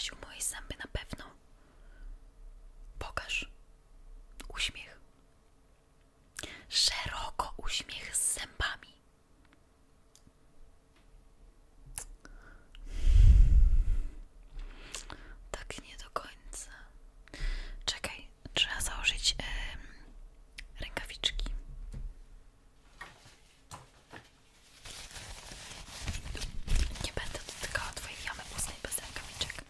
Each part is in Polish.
Kasiu, moje zęby na pewno. Pokaż. Uśmiech. Szeroko uśmiech z zębami. Tak nie do końca. Czekaj, trzeba założyć rękawiczki. Nie będę dotykała twojej jamy ustnej bez rękawiczek.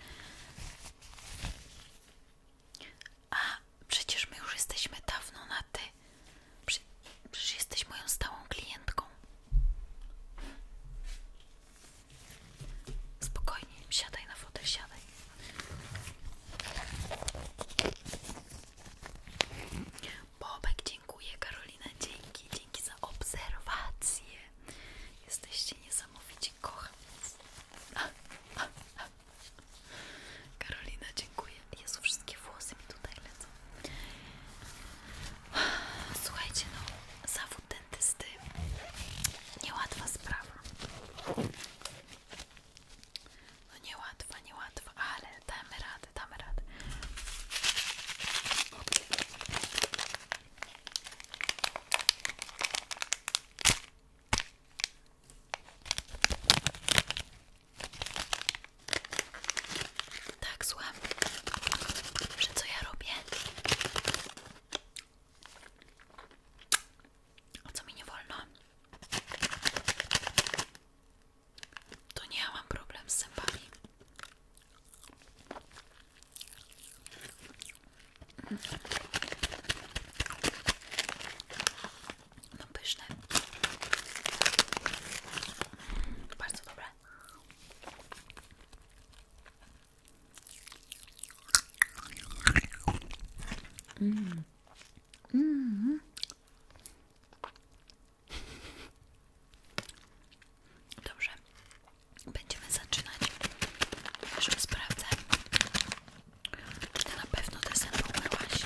A przecież my już jesteśmy dawno na ty. Przecież jesteś moją stałą klientką. Spokojnie, siadaj na fotel, siadaj. Bobek, dziękuję. Karolina, dzięki za obserwację. Jesteście niesamowici, kocham was. Karolina, dziękuję. Jezu, wszystkie włosy mi tutaj lecą. Słuchajcie, no, zawód dentysty niełatwa sprawa. No niełatwa, ale damy radę, damy radę. Tak, słucham. Że co ja robię? A co mi nie wolno? To nie ja mam problem z zębami. No pyszne. Bardzo dobre. Dobrze. Będziemy zaczynać. Już sprawdzę, czy ty na pewno te zęby umyłaś.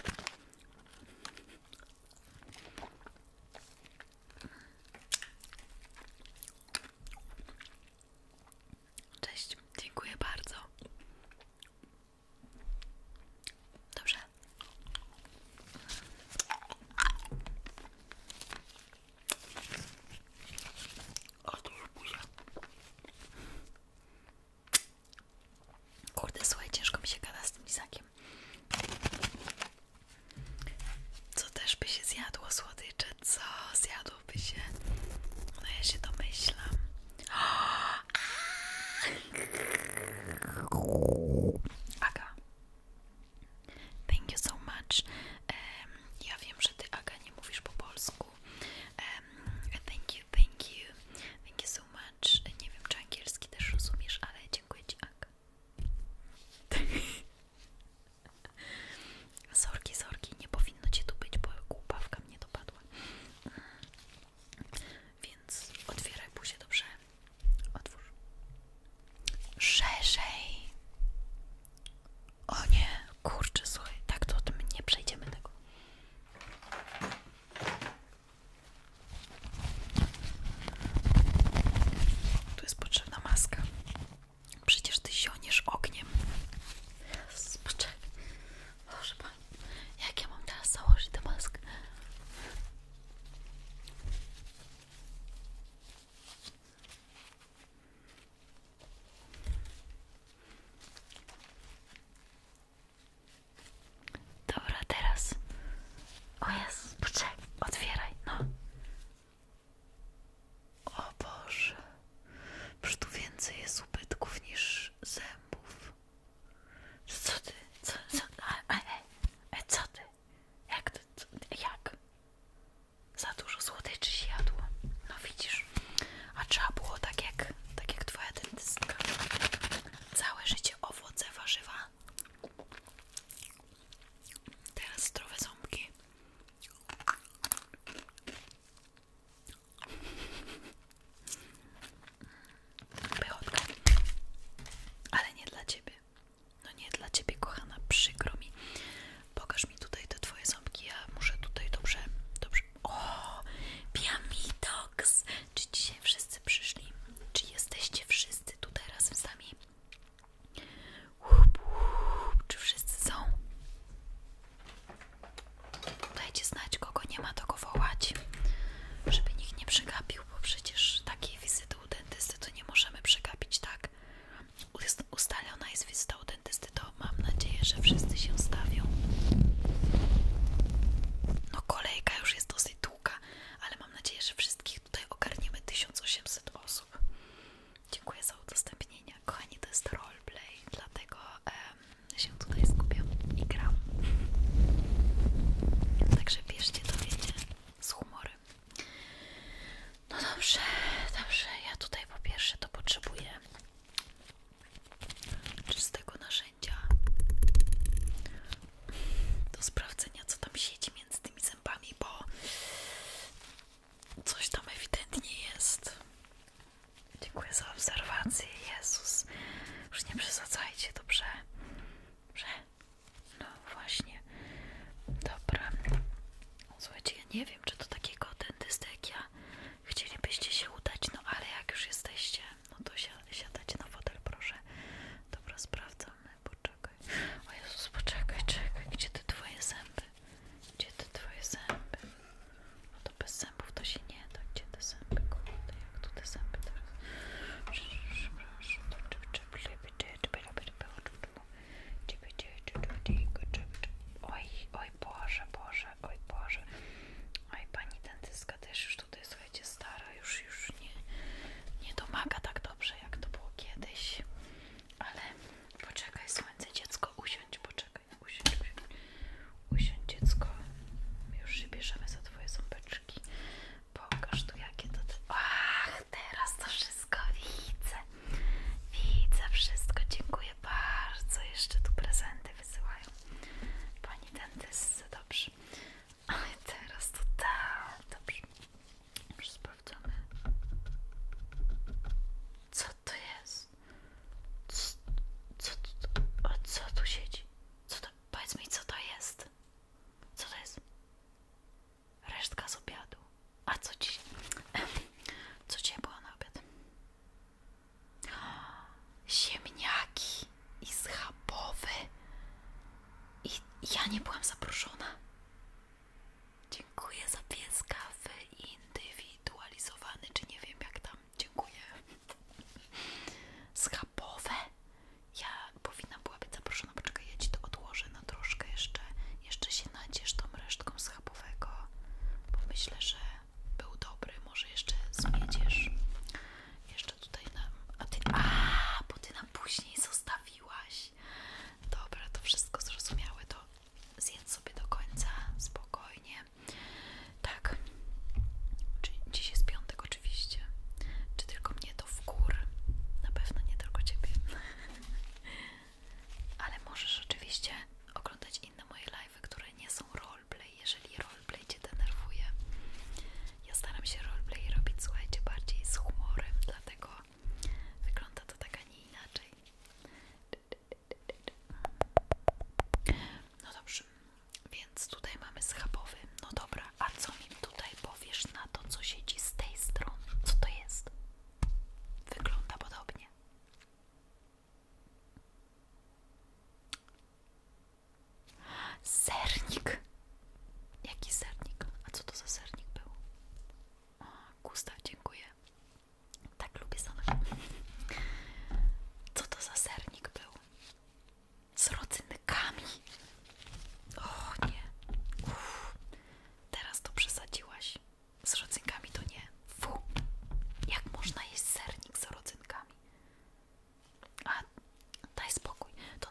Cześć, dziękuję bardzo. Dobrze.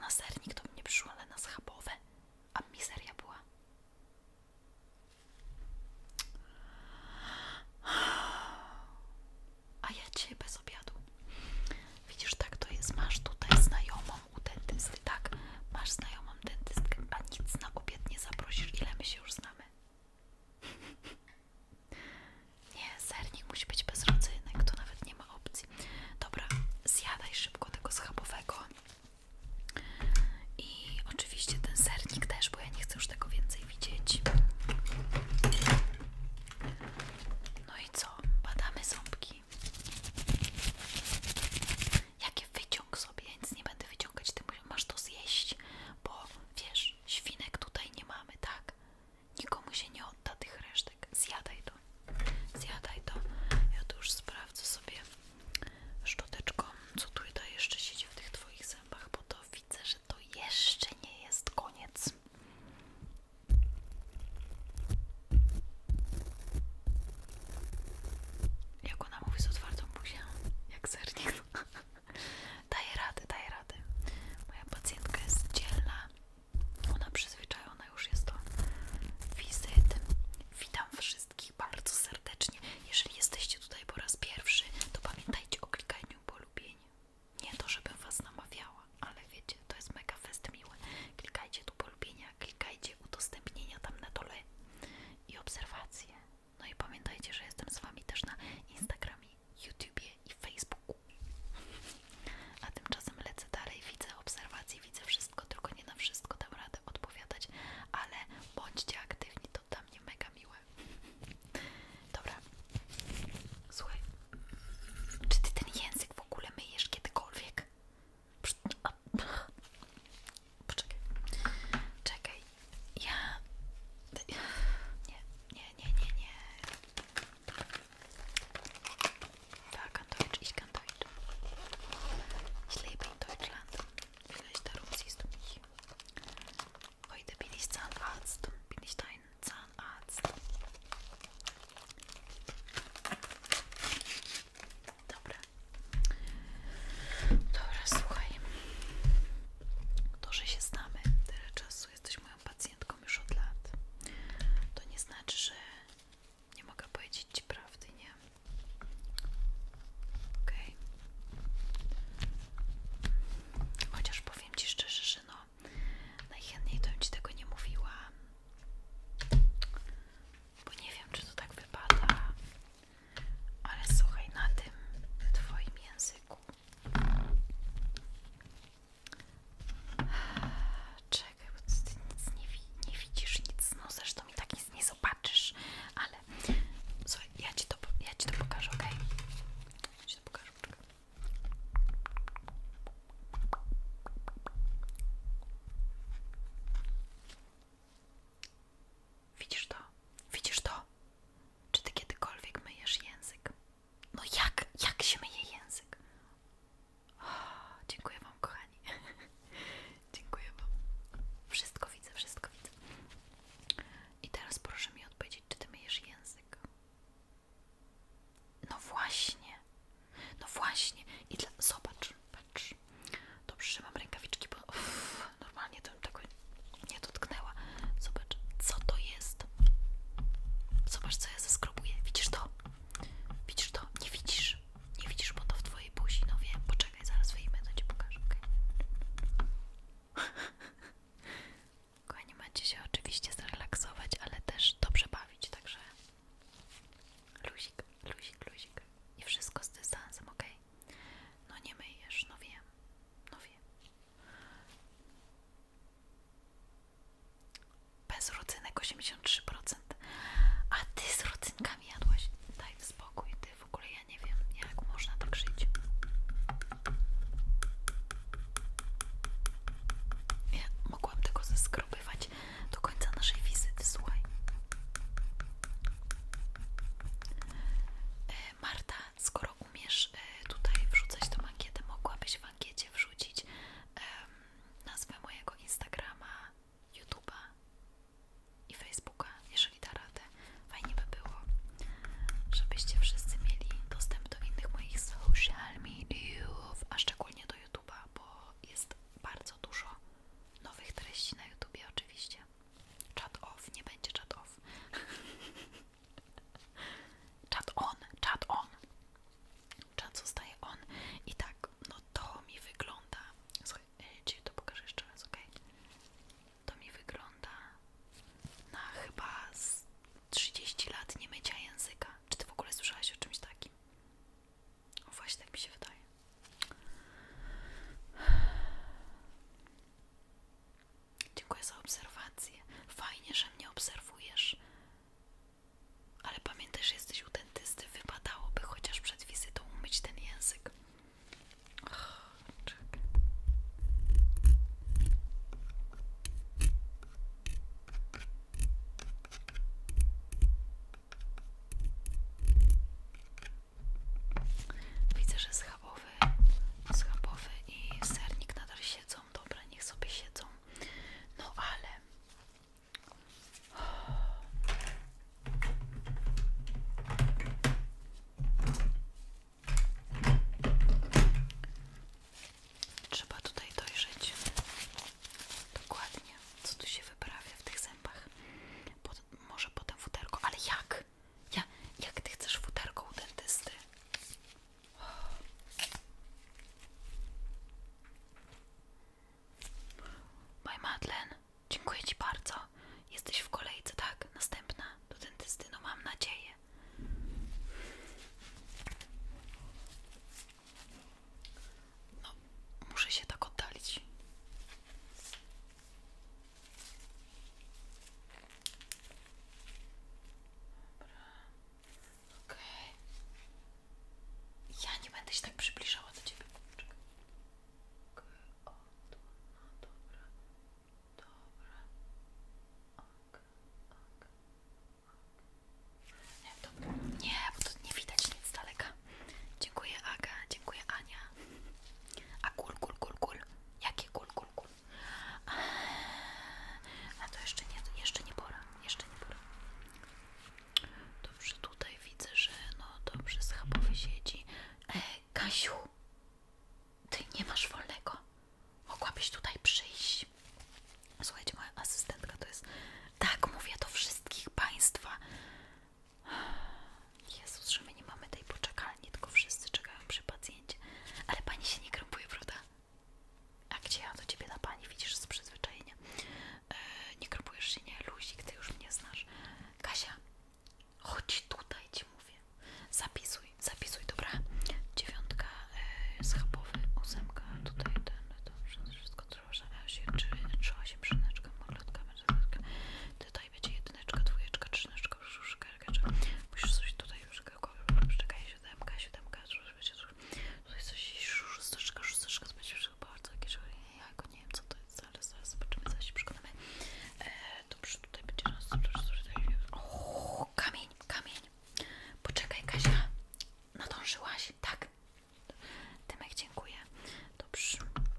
na sernik, to by nie przyszło, ale na schabowe. A mizeria była. A ja dzisiaj bez obiadu. Widzisz, tak to jest. Masz tutaj znajomą u dentysty, tak? Masz znajomą dentystkę, a nic na obiad nie zaprosisz. Ile my się już znamy? Nie, sernik musi być bez rodzynek, to nawet nie ma opcji. Dobra, zjadaj szybko tego schabowego. I oczywiście ten sernik też, bo ja nie chcę już tego więcej widzieć. No i co? Badamy ząbki. Jakie wyciąg sobie, ja nic nie będę wyciągać, ty masz to zjeść, bo wiesz, świnek tutaj nie mamy, tak? Nikomu się nie odda tych resztek. Zjadaj to. Zjadaj to. Ja tu już sprawdzę sobie szczoteczką, co tutaj jeszcze siedzi w tych twoich zębach, bo to widzę, że to jeszcze nie jest koniec. Jak ona mówi z otwartą buzią, jak sernik. Daje radę, daje radę. Moja pacjentka jest dzielna. Ona przyzwyczajona już jest do wizyt. Witam wszystkich bardzo serdecznie. Jeżeli jesteście tutaj po raz pierwszy, to pamiętajcie o klikaniu polubień. Nie to, żebym was namawiała, ale wiecie, to jest mega fest miłe. Klikajcie tu polubienia, klikajcie udostępnienia tam na dole i obserwacje. No i pamiętajcie, że jestem z wami też na Instagramie, YouTubie i Facebooku. A tymczasem lecę dalej, widzę obserwacje, widzę wszystko, tylko nie na wszystko dam radę odpowiadać, ale bądźcie aktywni, to dla mnie mega miłe. Dobra, słuchaj, czy ty ten język w ogóle myjesz kiedykolwiek? Poczekaj, czekaj, ja... Nie. Wer kann Deutsch? Ich kann Deutsch. Ich lebe in Deutschland. Vielleicht darum siehst du mich. Heute bin ich Zahnarzt. Bin ich dein Zahnarzt? Dobra. Dobra, słuchaj. Dziękuję za obserwację. Fajnie, że mnie obserwujesz. Ale pamiętaj, że jesteś u dentysty. Wypadałoby chociaż przed wizytą umyć ten język. Czekaj. Widzę, że schabowy i sernik nadal siedzą. Dobra, niech sobie siedzą. No ale trzeba tutaj dojrzeć dokładnie, co tu się wyprawia w tych zębach. Może potem futerko, ale jak? Jak ty chcesz futerko u dentysty? Moja Madeleine, dziękuję ci bardzo. Jesteś w kolejce, tak? Następna do dentysty, no mam nadzieję. No, muszę się tak oddalić. Dobra. Okej. Ja nie będę się tak przybliżała do ciebie. Czekaj. Okej. O, tu. No dobra. Dobra. Okej. Nie, dobra. Nie, bo to nie widać nic z daleka. Dziękuję Aga, dziękuję Ania. A kul. Jakie kul? A to jeszcze nie pora. Dobrze, tutaj widzę, że no dobrze, schabowy siedzi. Kasiu, ty nie masz wolnego. Mogłabyś tutaj przyjść. Słuchajcie, moja asystentka to jest... Tak, mówię do wszystkich państwa. Jezus, że my nie mamy tej poczekalni, tylko wszyscy czekają przy pacjencie. Ale pani się nie krępuje, prawda? A gdzie ja do ciebie na pani, widzisz, z przyzwyczajenia. Nie krępujesz się, nie? Luzik, ty już mnie znasz. Kasia, chodź tutaj, ci mówię. Zapisuj, dobra? 9, schabowy, 8, tutaj wszystko trosze, 3, 8, przyneczka, maglotka, tutaj będzie 1, 2, 3, 6, musisz coś tutaj już, czekaj, 7, tutaj coś, 6, to będzie bardzo jakieś, ja go nie wiem co to jest, zaraz zobaczymy, zaraz się przekonamy. Dobrze, tutaj będzie kamień. Poczekaj, Kasia. Nadążyłaś? Tak. Tymek, dziękuję. Dobrze.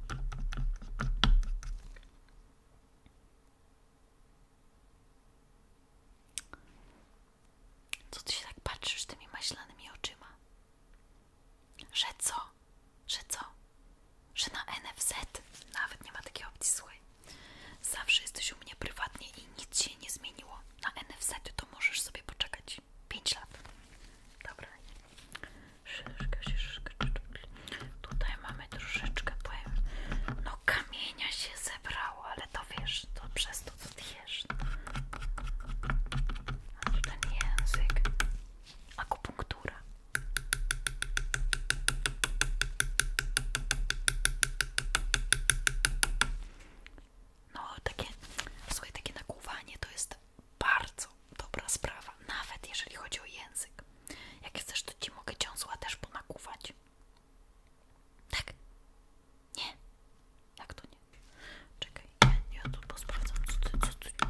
Co ty się tak patrzysz tymi maślanymi oczyma? Że co? Że na NFZ? Nawet nie ma takiej opcji, słuchaj. Zawsze jesteś u mnie prywatnie i nic się nie zmieniło. Na NFZ to możesz sobie poczekać 5 lat. Dobra. Tutaj mamy troszeczkę, powiem, no kamienia się zebrało, ale to wiesz, to przez to co ty jesz. A tu ten język. Akupunktura. No słuchaj, takie nakłuwanie to jest bardzo dobra sprawa, nawet jeżeli chodzi o język. Jak chcesz, to ci mogę dziąsła też ponakuwać. Tak? Nie? Jak to nie? Czekaj, ja tu posprawdzam, co ty...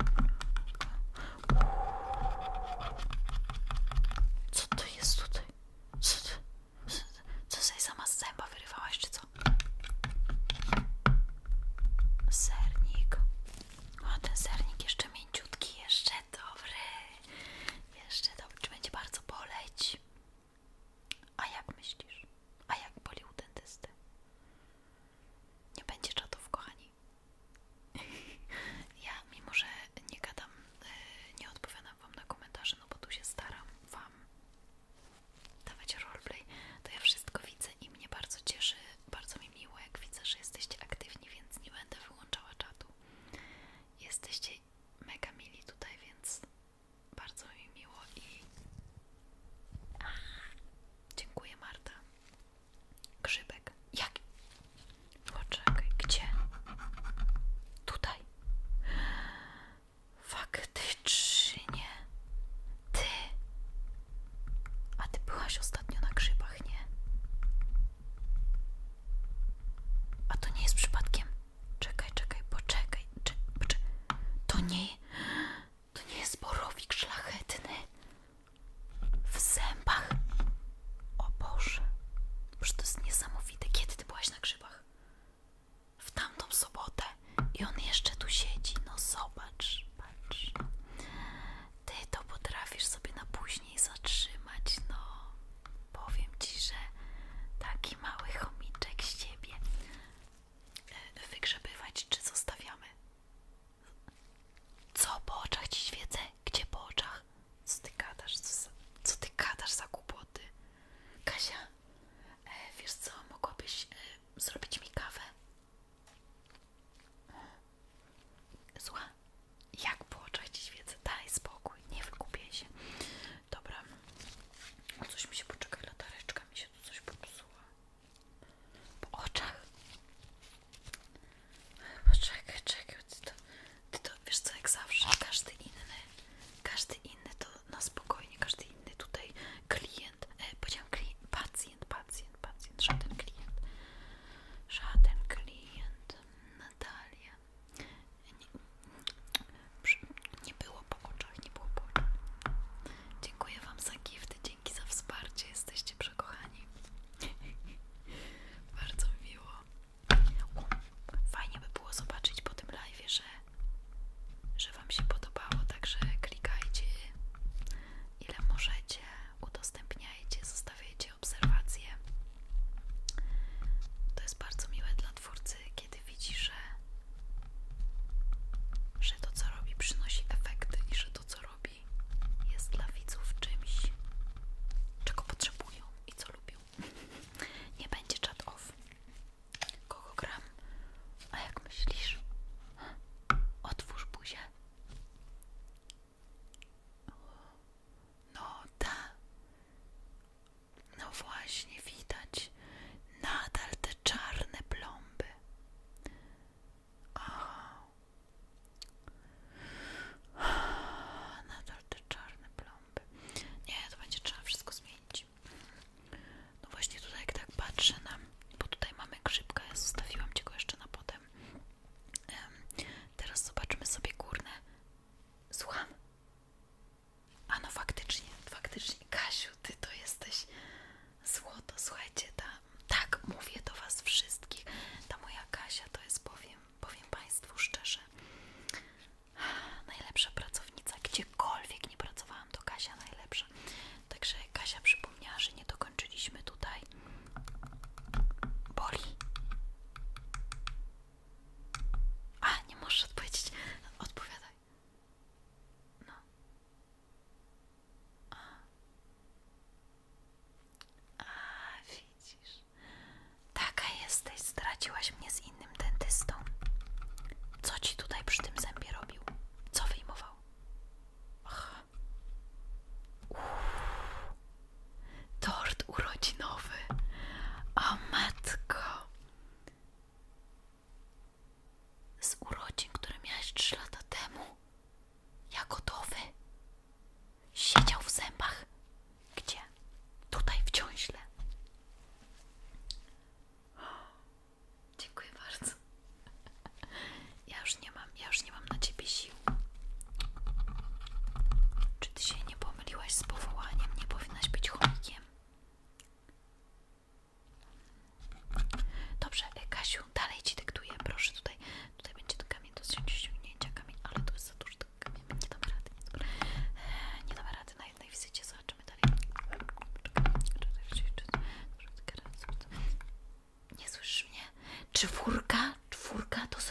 Co to jest tutaj? Co sobie sama z zęba wyrywałaś, czy co? Sernik. O, ten sernik jeszcze mięciutki, jeszcze dobry. Czy będzie bardzo boleć? A jak myślisz? A jak boli u dentysty? Nie będzie czatów, kochani. Ja, mimo że nie gadam, nie odpowiadam wam na komentarze, no bo tu się staram wam dawać roleplay, to ja wszystko widzę i mnie bardzo cieszy, bardzo mi miło, jak widzę, że jesteście aktywni, więc nie będę wyłączała czatu.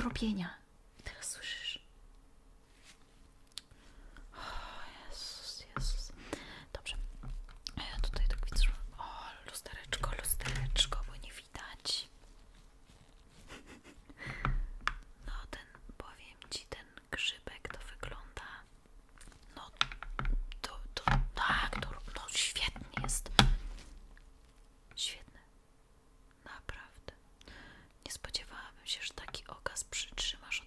zrobienia. Teraz słyszysz? O Jezus, Jezus. Dobrze. Ja tutaj tak widzę, że... O, lustereczko, lustereczko, bo nie widać. No powiem ci, ten grzybek to wygląda... No, tak, no świetnie jest. Świetne. Naprawdę. Nie spodziewałabym się, że taki okaz przytrzymasz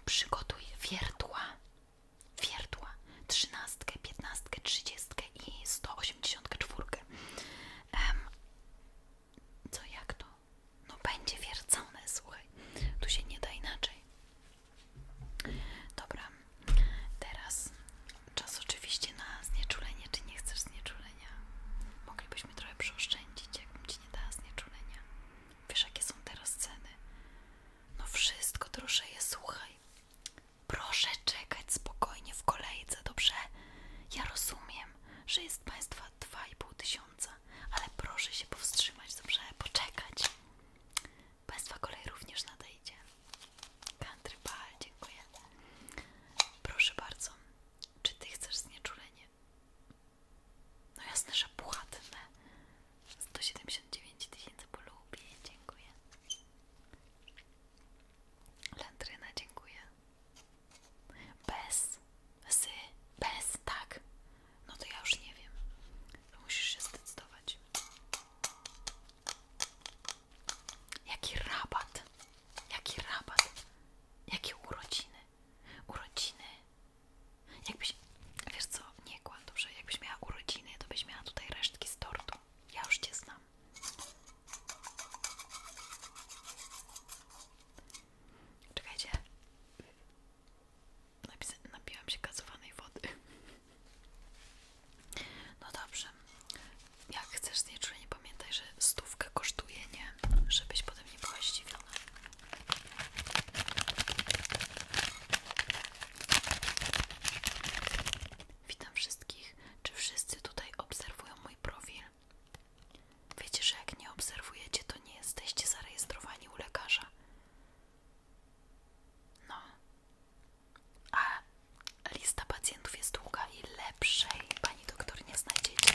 Przygotuj wiertła, 13, 15, 30 i 184. Co, jak to? No będzie wiercone, słuchaj, tu się nie da inaczej. Dobra, teraz czas oczywiście na znieczulenie. Czy nie chcesz znieczulenia? Moglibyśmy trochę przeoszczędzić, jakbym ci nie dała znieczulenia. Wiesz, jakie są teraz ceny? No wszystko drożeje, słuchaj. Proszę czekać spokojnie w kolejce, dobrze? Ja rozumiem, że jest Państwa 2500, ale proszę się powstrzymać, dobrze? Poczekać. Państwa kolej również nadejdzie. Country Ball, dziękuję. Proszę bardzo, czy Ty chcesz znieczulenie? No jasne, że płatne. 179 000 polubię, dziękuję. Landryna, dziękuję. Bez, tak. No to ja już nie wiem. To musisz się zdecydować. Jaki rabat? Jaki rabat? Jakie urodziny? Urodziny? Jakbyś, wiesz co, nie kłam, dobrze? Jakbyś miała urodziny, to byś miała tutaj resztki z tortu. Ja już Cię znam. Czekajcie. Napiłam się gazowanej wody. No dobrze. Jak chcesz znieczulenie, pamiętaj, że 100 kosztuje, nie? Żebyś potem nie była zdziwiona. Witam wszystkich. Czy wszyscy tutaj obserwują mój profil? Wiecie, że jak nie obserwujecie, to nie jesteście zarejestrowani u lekarza. No. A lista pacjentów jest długa i lepszej pani doktor nie znajdziecie.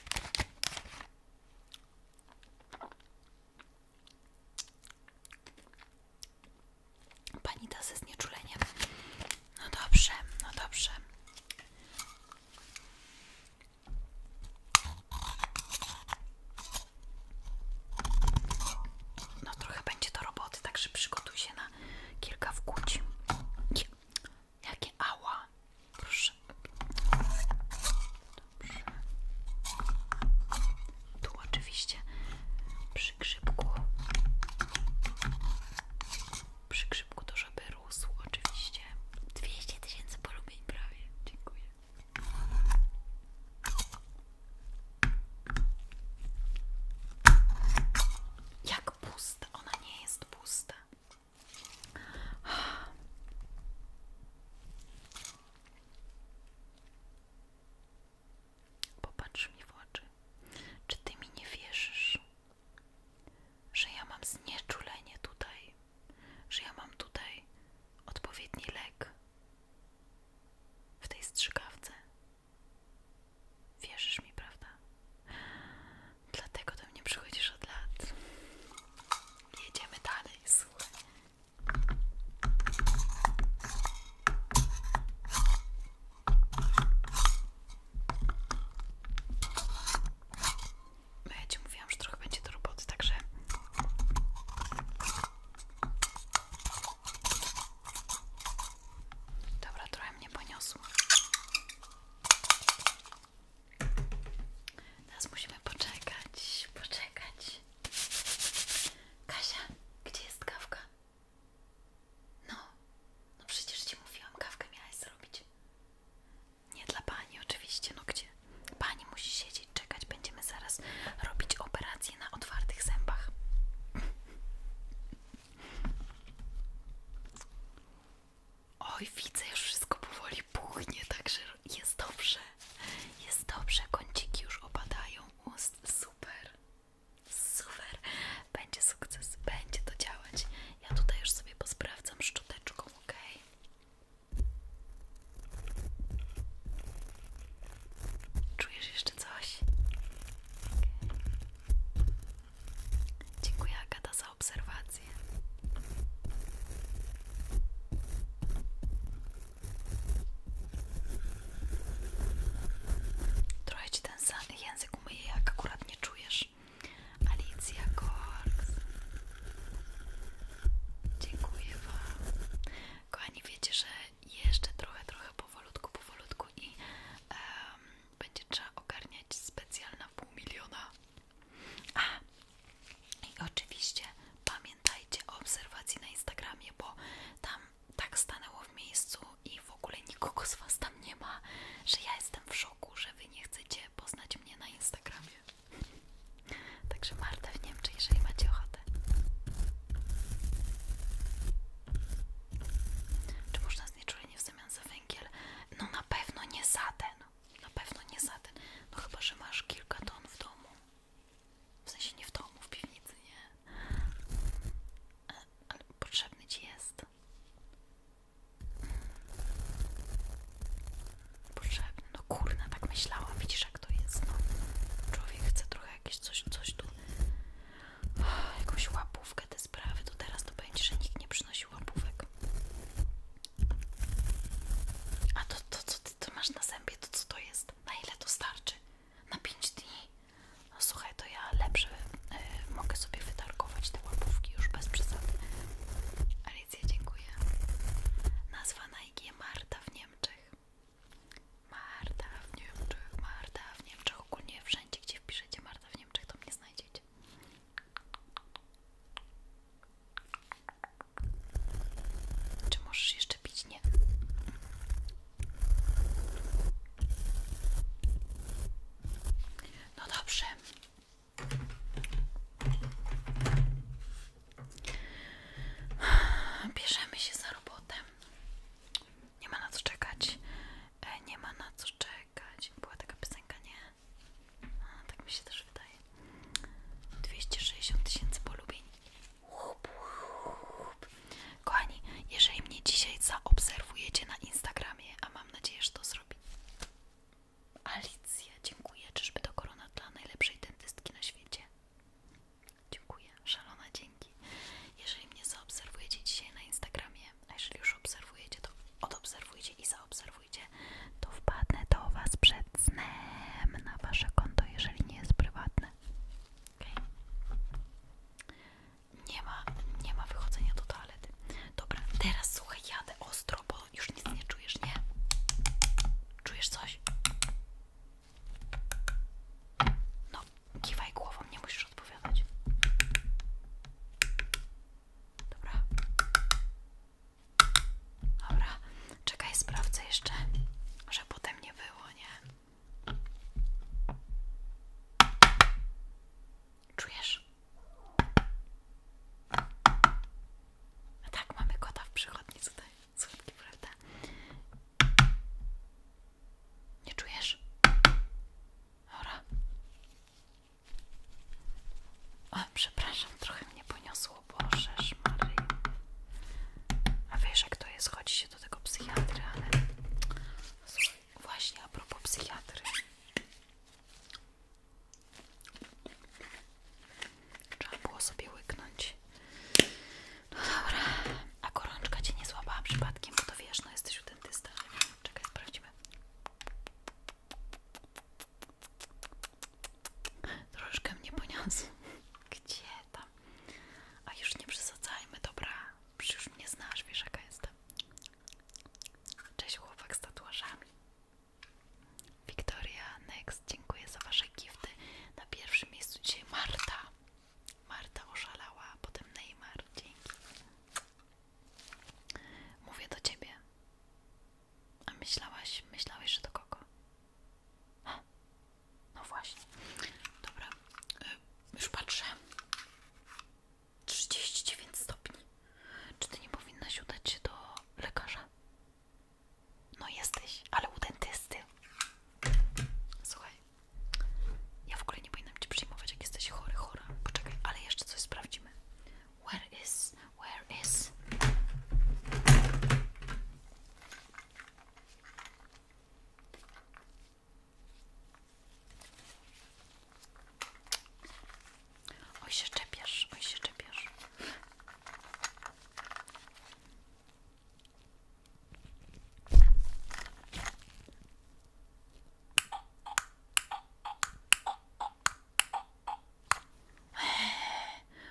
Pani da ze znieczuleniem. No dobrze, no dobrze. No trochę będzie do roboty, także przygotuj się na kilka wkłuć. Jakie ała? Proszę. Dobrze. Tu oczywiście przy grzybku. Przy grzybku to żeby rósł oczywiście. 200 000 polubień prawie. Dziękuję. Jak pusta? Ona nie jest pusta. Popatrz mi w oczy. Czy Ty mi nie wierzysz, że ja mam znieczulenie tutaj? Że ja mam tutaj odpowiedni lek w tej strzykawce? Wierzysz mi, prawda? Dlatego do mnie przychodzisz od lat. Jedziemy dalej, słuchaj. No ja Ci mówiłam, że trochę będzie do roboty, także dobra, trochę mnie poniosło. Teraz musimy poczekać. Kasia, gdzie jest kawka? No przecież Ci mówiłam, kawkę miałaś zrobić. Nie dla pani oczywiście, no gdzie? Pani musi siedzieć, czekać, będziemy zaraz robić operację na otwartych zębach. Oj, widzę, już wszystko powoli puchnie, także jest dobrze. Jest dobrze, kąciki już opadają ust. Super. Super. Będzie sukces, będzie to działać. Ja tutaj już sobie posprawdzam szczoteczką, ok? Czujesz jeszcze coś? Okay. Dziękuję, Agata, za obserwację.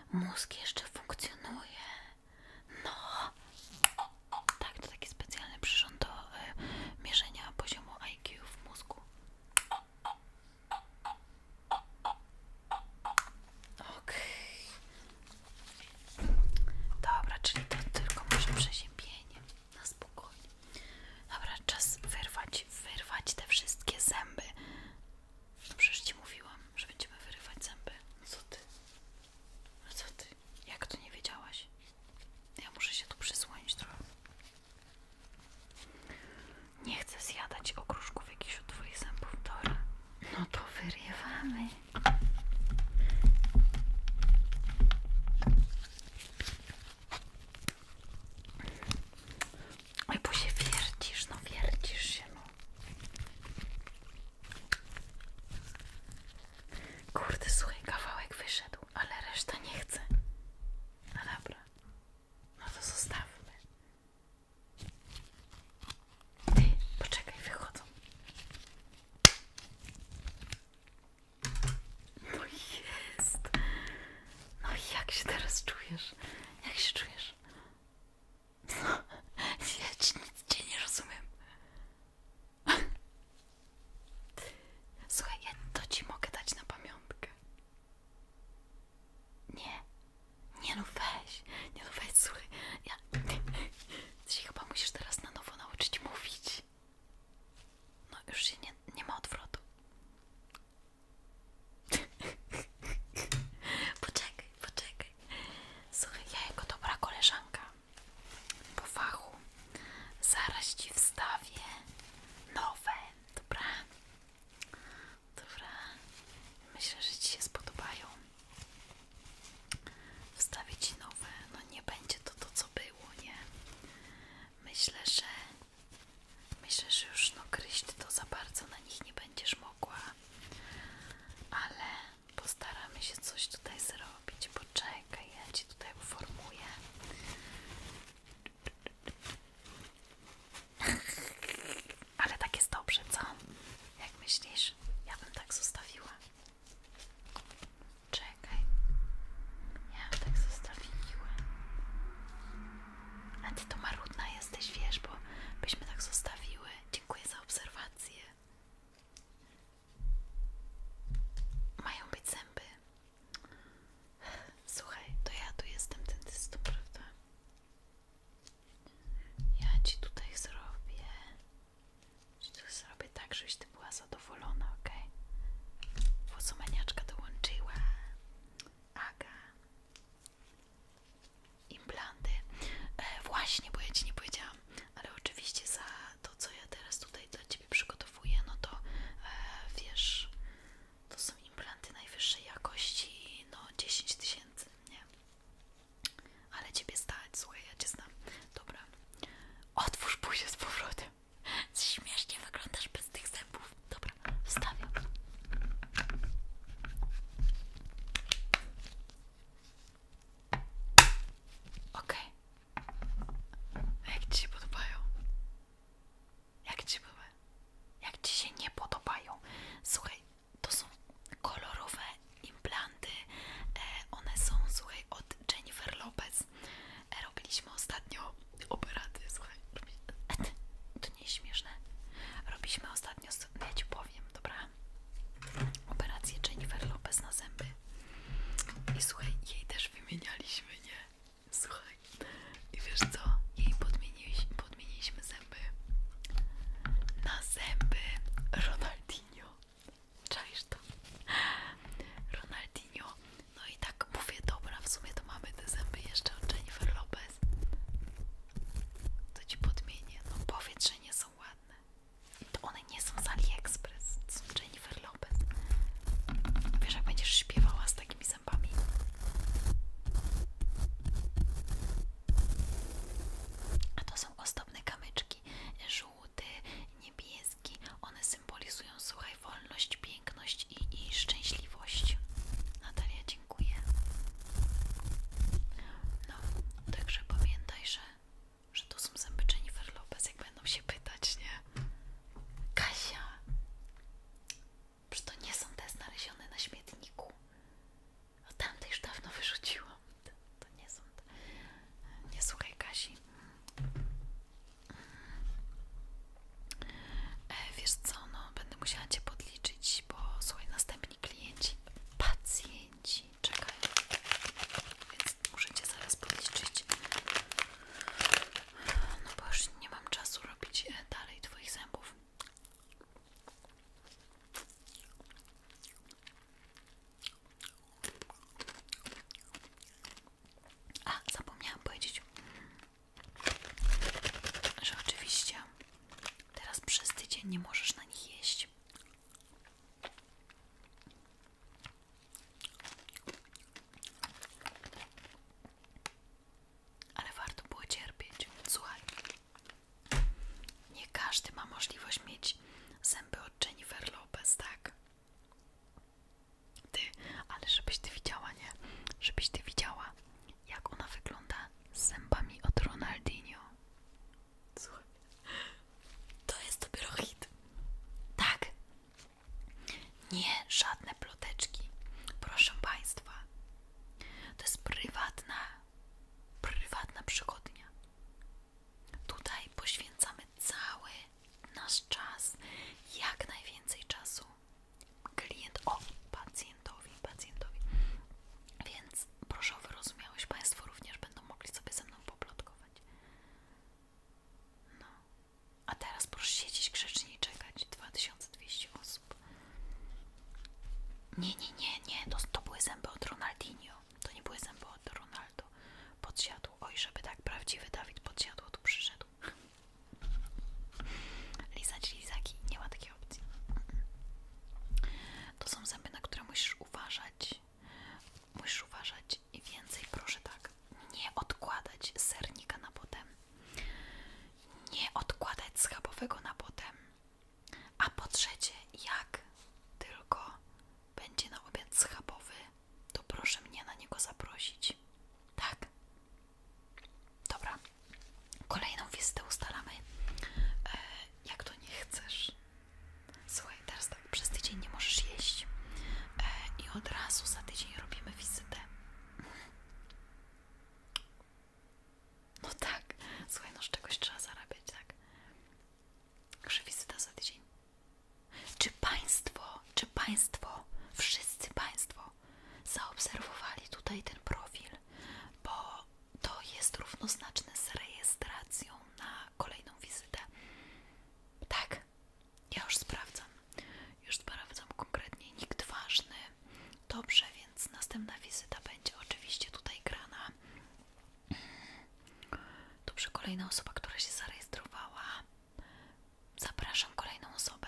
Mózg jeszcze funkcjonuje. No. Tak, to taki specjalny przyrząd do mierzenia poziomu IQ w mózgu. Okej. Dobra, czyli to tylko może przeziębienie. Na spokojnie. Dobra, czas wyrwać te wszystkie zęby. No przecież ci mówiłam, że będziemy wyrywać zęby. Co ty? No co ty? Jak to nie wiedziałaś? Ja muszę się tu przysłonić trochę. Nie chcę zjadać okruszków jakichś od twoich zębów, dobra? No to wyrywamy. Oj, bo się wiercisz, no wiercisz się, no. Kurde, słuchaj, kawałek wyszedł, ale reszta nie chce. No dobra, no to zostawmy. Ty, poczekaj, wychodzą. No jest. No i jak się teraz czujesz? Jak się czujesz? No, ja nic cię nie rozumiem. Słuchaj, ja to ci mogę dać na pamiątkę. Nie, nie no weź, nie no weź, słuchaj, ty się chyba musisz teraz na nowo nauczyć mówić. No już się nie ma odwrotu. Poczekaj. Słuchaj, ja jako dobra równoznaczne z rejestracją na kolejną wizytę. Tak, ja już sprawdzam. Już sprawdzam konkretnie, nikt ważny. Dobrze, więc następna wizyta będzie oczywiście tutaj grana. Dobrze, kolejna osoba, która się zarejestrowała. Zapraszam kolejną osobę.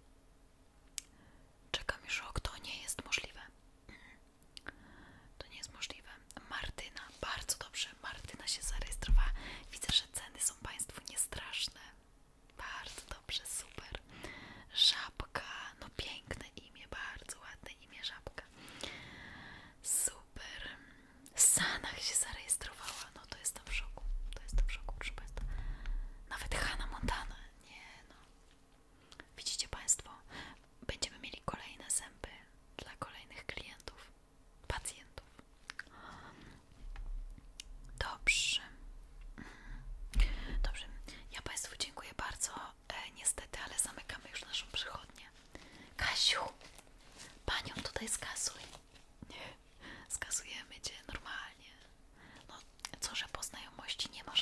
Czekam już rok, to nie jest możliwe. To nie jest możliwe. Martyna, bardzo dobrze, Martyna się zarejestrowała. Widzę, że ceny są Państwu niestraszne. Bardzo dobrze, super. Żabka, no piękne imię, bardzo ładne imię, Żabka. Super. Sanach się zarejestrowała, no to jestem w szoku. To jestem w szoku, proszę Państwa. Nawet Hannah Montana, nie no. Widzicie Państwo, będziemy mieli kolejne zęby dla kolejnych klientów, pacjentów. Dobrze. Dobrze, ja Państwu dziękuję bardzo. Niestety, ale zamykamy już naszą przychodnię. Kasiu, panią tutaj skasuj. Nie, skasujemy Cię normalnie. No, co, że po znajomości nie ma